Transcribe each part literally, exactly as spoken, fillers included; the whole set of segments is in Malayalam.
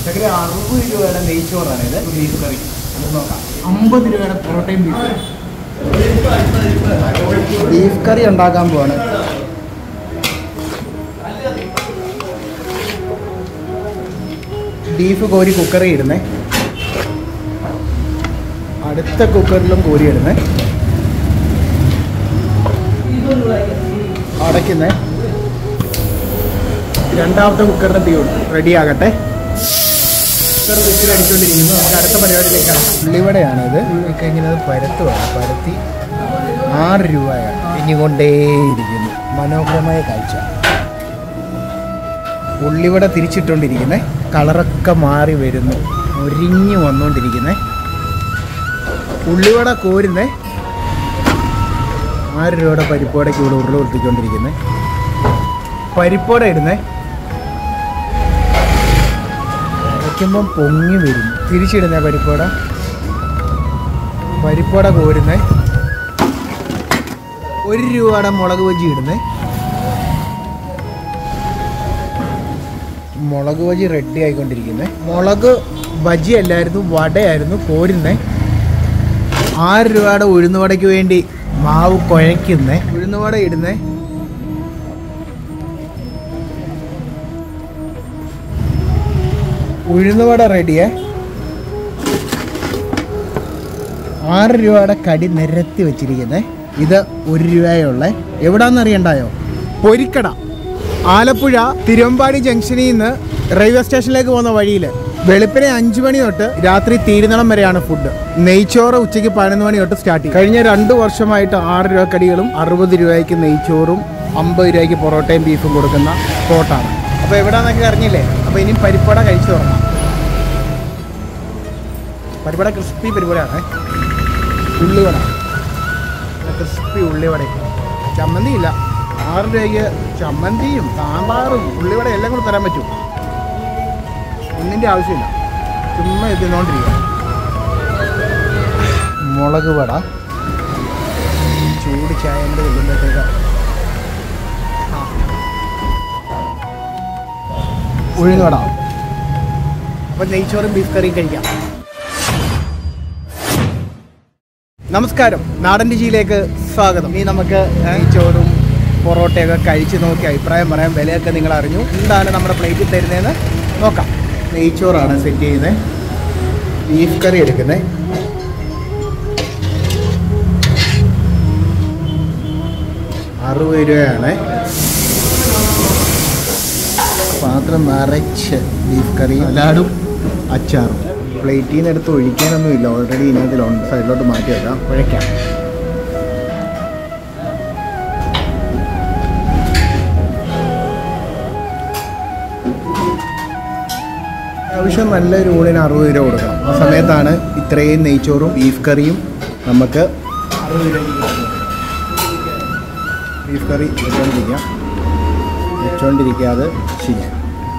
പക്ഷേ അറുപത് രൂപയുടെ നെയ്ച്ചോറാണ് ഇത്. ബീഫ് കറി നോക്കാം. അമ്പത് രൂപയുടെ പൊറോട്ടയും ബീഫ് ബീഫ് കറി ഉണ്ടാക്കാൻ പോവാണ്. ബീഫ് കോരി കുക്കറിൽ ഇടുന്നേ. അടുത്ത കുക്കറിലും കോരി ഇടുന്നേ. അടയ്ക്കുന്നേ. രണ്ടാമത്തെ കുക്കറിൻ്റെ തീ റെഡിയാകട്ടെ. കുക്കർ വിസിലടിച്ചുകൊണ്ടിരിക്കുന്നു. നമുക്ക് അടുത്ത പരിപാടിയിലേക്കാണ്. ഉള്ളിവടയാണ് ഇത്. ഒക്കെ ഇങ്ങനെ പരത്തുവാണ്. പരത്തി ആറ് രൂപയാണ്. ഇനികൊണ്ടേയിരിക്കുന്നു. മനോഹരമായ കാഴ്ച. ഉള്ളിവട തിരിച്ചിട്ടുകൊണ്ടിരിക്കുന്നേ. കളറൊക്കെ മാറി വരുന്നു. ഒരിഞ്ഞു വന്നുകൊണ്ടിരിക്കുന്നേ. ഉള്ളിവട കോരുന്നേ. ആറ് രൂപയുടെ പരിപ്പോടയ്ക്ക് ഇവിടെ ഉരുള കൊടുത്തിക്കൊണ്ടിരിക്കുന്നേ. പരിപ്പോട ഇടുന്നേ. അരയ്ക്കുമ്പം പൊങ്ങി വരുന്നു. തിരിച്ചിടുന്നേ പരിപ്പോട. പരിപ്പോട കോരുന്നേ. ഒരു രൂപയുടെ മുളക് ബജി ഇടുന്നേ. മുളക് ബജി റെഡി ആയിക്കൊണ്ടിരിക്കുന്നേ. മുളക് ബജി അല്ലായിരുന്നു, വടയായിരുന്നു കോരുന്നേ. ആറ് രൂപയുടെ ഉഴുന്നുവടയ്ക്ക് വേണ്ടി മാവ് കുഴയ്ക്കുന്നേ. ഉഴുന്നുവട ഇടുന്നേ. ഉഴുന്നുവട റെഡിയേ. ആറ് രൂപയുടെ കടി നിരത്തി വെച്ചിരിക്കുന്നേ. ഇത് ഒരു രൂപയുള്ള. എവിടാന്ന് അറിയണ്ടായോ? പൊരിക്കട. ആലപ്പുഴ തിരുവമ്പാടി ജംഗ്ഷനിൽ നിന്ന് റെയിൽവേ സ്റ്റേഷനിലേക്ക് പോകുന്ന വഴിയിൽ വെളുപ്പിനെ അഞ്ച് മണി തൊട്ട് രാത്രി തീരുന്നിടം വരെയാണ് ഫുഡ്. നെയ്ച്ചോറ് ഉച്ചയ്ക്ക് പതിനൊന്ന് മണി തൊട്ട് സ്റ്റാർട്ട് ചെയ്യും. കഴിഞ്ഞ രണ്ട് വർഷമായിട്ട് ആറ് രൂപ കടികളും അറുപത് രൂപയ്ക്ക് നെയ്ച്ചോറും അമ്പത് രൂപയ്ക്ക് പൊറോട്ടയും ബീഫും കൊടുക്കുന്ന സ്പോട്ടാണ്. അപ്പോൾ എവിടെയാണെന്നൊക്കെ അറിഞ്ഞില്ലേ? അപ്പോൾ ഇനിയും പരിപ്പട കഴിച്ചു തുടങ്ങാം. പരിപ്പട ക്രിസ്പി പരിപ്പടയാണ്. ഉള്ളിവട ക്രിസ്പി ഉള്ളിവട. ചമ്മന്തി ഇല്ല. ആറ് രൂപയ്ക്ക് ചമ്മന്തിയും സാമ്പാറും ഉള്ളിവട എല്ലാം കൂടെ തരാൻ പറ്റും. ഒന്നിൻ്റെ ആവശ്യമില്ല. ചുമ്മാ എത്തിനോണ്ടിരിക്കുക. മുളക് വട ചൂട് ചായ കൂടെ വെല്ലുമ്പോഴത്തേക്ക് ഉഴുന്ന് വട. അപ്പം നെയ്ച്ചോറും ബീഫ് കറിയും കഴിക്കാം. നമസ്കാരം, നാടൻ രുചിയിലേക്ക് സ്വാഗതം. ഇനി നമുക്ക് നെയ്ച്ചോറും പൊറോട്ടയൊക്കെ കഴിച്ച് നോക്കി അഭിപ്രായം പറയാം. വിലയൊക്കെ നിങ്ങൾ അറിഞ്ഞു. എന്താണ് നമ്മുടെ പ്ലേറ്റിൽ തരുന്നതെന്ന് നോക്കാം. നെയ്ച്ചോറാണ് സെറ്റ് ചെയ്യുന്നത്. ബീഫ് കറി എടുക്കുന്നത്. അറുപത് രൂപയാണ്. പാത്രം നിറച്ച് ബീഫ് കറി, സലാഡും അച്ചാറും. പ്ലേറ്റിൽ നിന്ന് എടുത്ത് ഒഴിക്കാനൊന്നുമില്ല. ഓൾറെഡി ഇതിനകത്തിലുണ്ട്. സൈഡിലോട്ട് മാറ്റി വെക്കാം. കുഴയ്ക്കാം. ആവശ്യം നല്ലൊരു ഊണിന് അറുപത് രൂപ കൊടുക്കണം. ആ സമയത്താണ് ഇത്രയും നെയ്ച്ചോറും ബീഫ് കറിയും നമുക്ക് അറുപത് രൂപ. ബീഫ് കറി വെച്ചോണ്ടിരിക്കാം. വെച്ചോണ്ടിരിക്കാതെ ചെയ്യാം.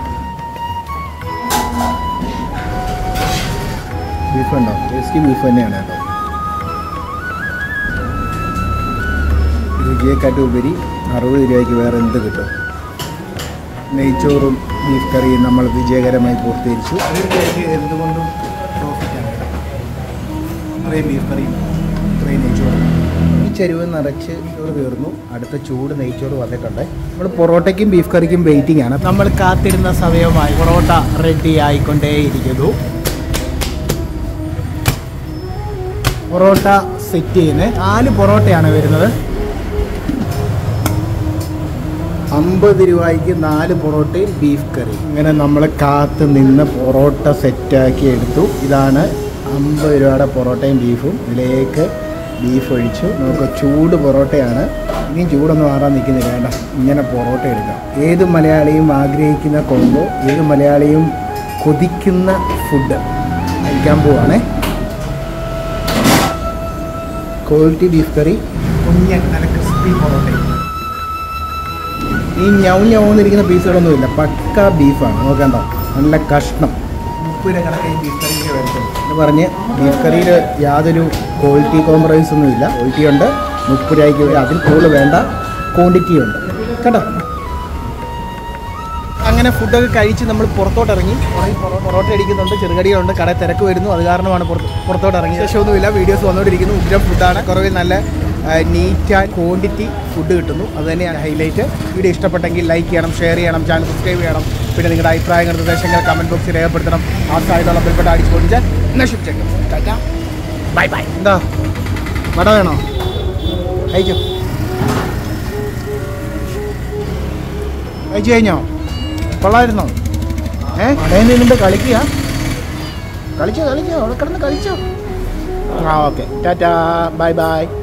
ബീഫ് ഉണ്ടോ? ടേസ്റ്റി ബീഫ് തന്നെയാണ് കേട്ടോ. രുചിയെക്കാട്ടും ഉപരി അറുപത് രൂപയ്ക്ക് വേറെ എന്ത് കിട്ടും? നെയ്ച്ചോറും ബീഫ് കറിയും നമ്മൾ വിജയകരമായി പൂർത്തീകരിച്ചു. അറുപത് രൂപയ്ക്ക് എന്തുകൊണ്ടും പ്രോഫിറ്റാണ്. ഇത്രയും ബീഫ് കറിയും ഇത്രയും നെയ്ച്ചോറും. ഈ ചെരുവ് നിറച്ച് ചോറ് തീർന്നു. അടുത്ത ചൂട് നെയ്ച്ചോറ് വന്നിട്ടുണ്ട്. നമ്മൾ പൊറോട്ടയ്ക്കും ബീഫ് കറിക്കും വെയിറ്റിംഗ് ആണ്. നമ്മൾ കാത്തിരുന്ന സമയമായി പൊറോട്ട റെഡി ആയിക്കൊണ്ടേയിരിക്കുന്നു. പൊറോട്ട സെറ്റ് ചെയ്യുന്നത്. നാല് പൊറോട്ടയാണ് വരുന്നത്. അമ്പത് രൂപയ്ക്ക് നാല് പൊറോട്ടയും ബീഫ് കറി. ഇങ്ങനെ നമ്മൾ കാത്ത് നിന്ന് പൊറോട്ട സെറ്റാക്കി എടുത്തു. ഇതാണ് അമ്പത് രൂപയുടെ പൊറോട്ടയും ബീഫും. ഇതിലേക്ക് ബീഫ് ഒഴിച്ചു. നമുക്ക് ചൂട് പൊറോട്ടയാണ്. ഇനിയും ചൂടൊന്നും മാറാൻ നിൽക്കുന്നില്ല. വേണ്ട, ഇങ്ങനെ പൊറോട്ട എടുക്കാം. ഏത് മലയാളിയും ആഗ്രഹിക്കുന്ന കോംബോ, ഏത് മലയാളിയും കൊതിക്കുന്ന ഫുഡ് കഴിക്കാൻ പോവാണേ. ക്വാളിറ്റി ബീഫ് കറി, കുഞ്ഞൻ നല്ല ക്രിസ്പി പൊറോട്ടയും. ഈ ഞൗ ഞൗന്നിരിക്കുന്ന പീസുകളൊന്നുമില്ല. പക്ക ബീഫാണ്. നോക്കണ്ട, നല്ല കഷ്ണം. മുപ്പത് രൂപ കണക്ക് ഈ ബീഫ് കറിക്ക് വരുത്തും എന്ന് പറഞ്ഞ് ബീഫ് കറിയിൽ യാതൊരു ക്വാളിറ്റി കോംപ്രമൈസ് ഒന്നുമില്ല. ക്വാളിറ്റി ഉണ്ട്. മുപ്പത് രൂപയ്ക്ക് അതിൽ കൂടുതൽ വേണ്ട ക്വാണ്ടിറ്റി ഉണ്ട് കേട്ടോ. അങ്ങനെ ഫുഡൊക്കെ കഴിച്ച് നമ്മൾ പുറത്തോട്ട് ഇറങ്ങി. പൊറോട്ട അടിക്കുന്നുണ്ട്, ചെറുകടികളുണ്ട്, കട തിരക്ക് വരുന്നു. അത് കാരണമാണ് പുറത്തോട്ട് ഇറങ്ങി. ശേഷമൊന്നുമില്ല, വീഡിയോസ് വന്നുകൊണ്ടിരിക്കുന്നു. ഉഗ്രം ഫുഡാണ്, കുറേ നല്ല നീറ്റ് ആൻഡ് ക്വാണ്ടിറ്റി ഫുഡ് കിട്ടുന്നു. അത് തന്നെയാണ് ഹൈലൈറ്റ്. വീഡിയോ ഇഷ്ടപ്പെട്ടെങ്കിൽ ലൈക്ക് ചെയ്യണം, ഷെയർ ചെയ്യണം, ചാനൽ സബ്സ്ക്രൈബ് ചെയ്യണം. പിന്നെ നിങ്ങളുടെ അഭിപ്രായങ്ങൾ, നിർദ്ദേശങ്ങൾ കമൻറ്റ് ബോക്സിൽ രേഖപ്പെടുത്തണം. ആ സൈഡിലുള്ള ബെൽബട്ട അടിച്ച് പൊടിച്ചാൽ നശിപ്പിച്ചേക്കും. Tata, bye bye. എന്താ വട വേണോ? കഴിച്ചു കഴിച്ചു കഴിഞ്ഞോ? കൊള്ളായിരുന്നോ? ഏ വടയിൽ നിന്നിട്ട് കളിക്കുക? കളിച്ചോ കളിച്ചോ, അവിടെ കിടന്ന് കളിച്ചോ. ആ ഓക്കെ, ടാറ്റാ, ബൈ ബൈ.